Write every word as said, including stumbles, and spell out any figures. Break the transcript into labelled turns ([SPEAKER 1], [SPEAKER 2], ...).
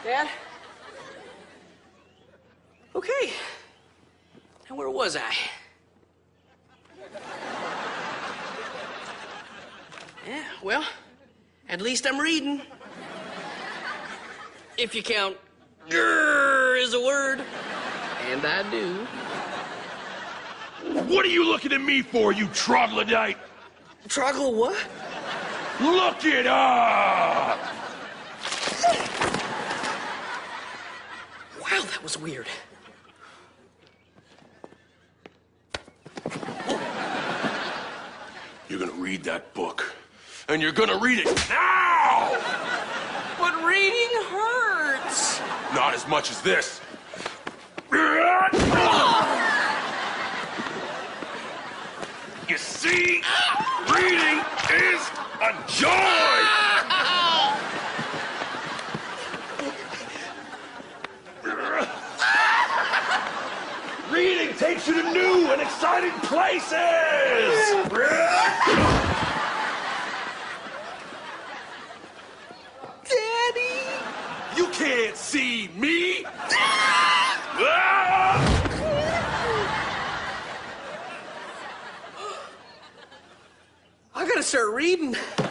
[SPEAKER 1] Dad? Okay. Now, where was I? Yeah, well, at least I'm reading. If you count grrr as a word. And I do.
[SPEAKER 2] What are you looking at me for, you troglodyte?
[SPEAKER 1] Troglo what?
[SPEAKER 2] Look it up!
[SPEAKER 1] Wow, that was weird.
[SPEAKER 2] You're gonna read that book. And you're gonna read it now!
[SPEAKER 1] But reading hurts.
[SPEAKER 2] Not as much as this. You see? Reading is a joy! Reading takes you to new and exciting places!
[SPEAKER 1] Daddy!
[SPEAKER 2] You can't see me!
[SPEAKER 1] I gotta start reading.